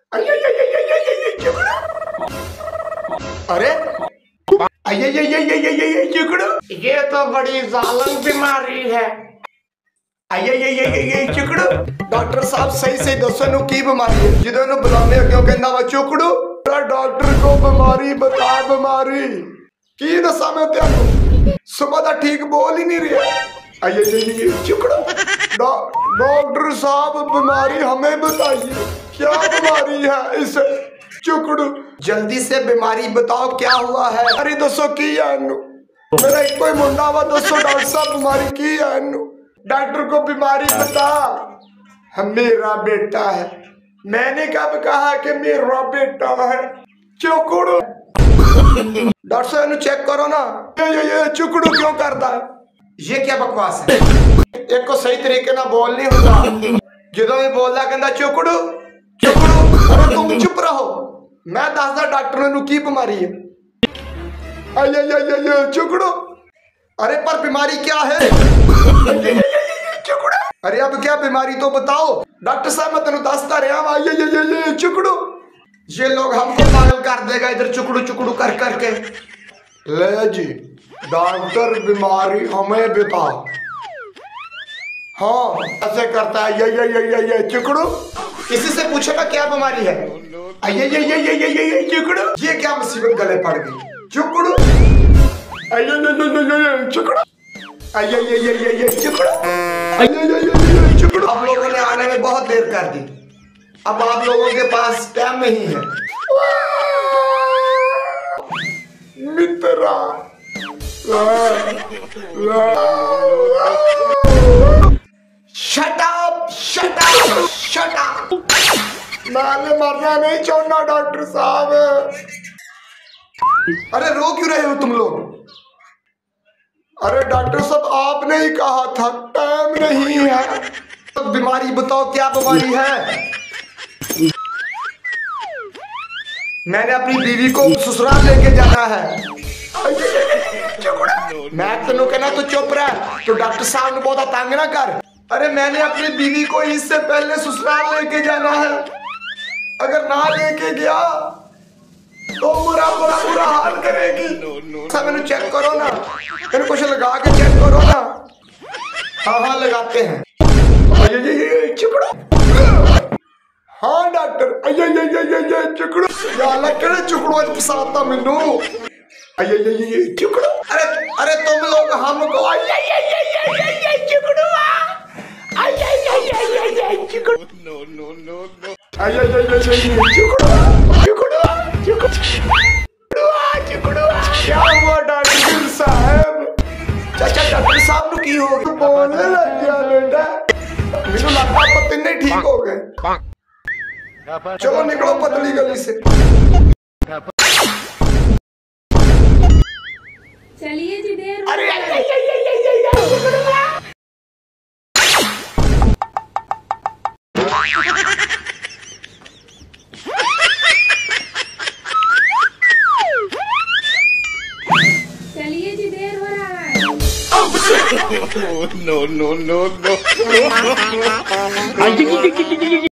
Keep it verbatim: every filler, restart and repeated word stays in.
अरे चिकड़ू, ये तो बड़ी जालिम बीमारी है। चिकड़ू, डॉक्टर साहब सही सही दसो नु की बीमारी है जिदों बुलाने क्यों कहंदा वा चिकड़ू? डॉक्टर को बीमारी बता, बीमारी की दसा मैं तेन सुबह दा ठीक बोल ही नहीं रहा। चिकड़ू, डॉक्टर साहब बीमारी हमें बताइए, क्या बीमारी है इसे? चिकड़ू, जल्दी से बीमारी बताओ क्या हुआ है? अरे दसो की है इनू, मेरा एक कोई मुंडा वा, दसो डॉक्टर साहब बीमारी की है इनू? डॉक्टर को बीमारी बता। मेरा बेटा है। मैंने कब कहा कि मेरा बेटा है? चिकड़ू, डॉक्टर साहब इनू चेक करो ना। ये ये ये चिकड़ू क्यों करता है? ये क्या बकवास है? एक को सही तरीके ना बोल नहीं होता, जो भी बोलता कहता चिकड़ू चिकड़ू। अरे तुम चुप रहो, मैं दसदा डॉक्टर ने की बीमारी है। चिकड़ू, अरे पर बीमारी क्या है? चिकड़ू, अरे अब क्या बीमारी तो बताओ। डॉक्टर साहब मैं तेन दसता रहा। चिकड़ू, ये लोग हमको पागल कर देगा इधर चुकड़ू चुकड़ू कर करके। ले जी डॉक्टर बीमारी हमें बता। हाँ ऐसे करता है। ये ये ये ये ये चिकड़ू, किसी से पूछो ना क्या बीमारी है? ये ये ये ये ये ये चिकड़ू, ये क्या मुसीबत गले पड़ गई? चिकड़ू, ये ये ये ये चिकड़ू, ये ये ये ये ये चिकड़ू, ये ये ये ये चिकड़ू। आप लोगों ने आने में बहुत देर कर दी, अब आप लोगों के पास टाइम नहीं है। Mitra shut up, shut up, shut up. मैं मरना नहीं चाहता डॉक्टर साहब। अरे रो क्यों रहे हो तुम लोग? अरे डॉक्टर साहब आपने ही कहा था टाइम नहीं है। तो बीमारी बताओ क्या बीमारी है? मैंने अपनी बीवी को ससुराल लेके जाना है। मैं तेनू कहना तो चुप रह, तो डॉक्टर साहब ने बहुत तंग ना कर। अरे मैंने अपनी बीवी को इससे पहले ससुराल लेके जाना है, अगर ना लेके गया तो बुरा बुरा बुरा हाल करेगी। सब मैंने चेक करो ना, मैंने कुछ लगा के चेक करो ना। हाँ हाँ लगाते हैं। चिकड़ू, हाँ डॉक्टर, ये ये ये ये ये चिकड़ू, यार केड़े चिकड़ू आज पसाता मैनू। ये ये ये चिकड़ू, अरे अरे तुम लोग हमको ये ये ये ये ये ये चिकड़ू आ, ये ये ये ये ये चिकड़ू, नो नो नो नो, ये ये ये ये चिकड़ू चिकड़ू चिकड़ू चिकड़ू। क्या हुआ डॉक्टर साहब? चाचा डॉक्टर साहब नु की हो गया? बोलने लग गया बेटा, मेनू लगता पत्ते नहीं ठीक हो गए। चलो निकलो पतली गली से। चलिए जी देर। अरे ये ये ये ये ये ये चलिए जी देर हो रहा है। No no no no.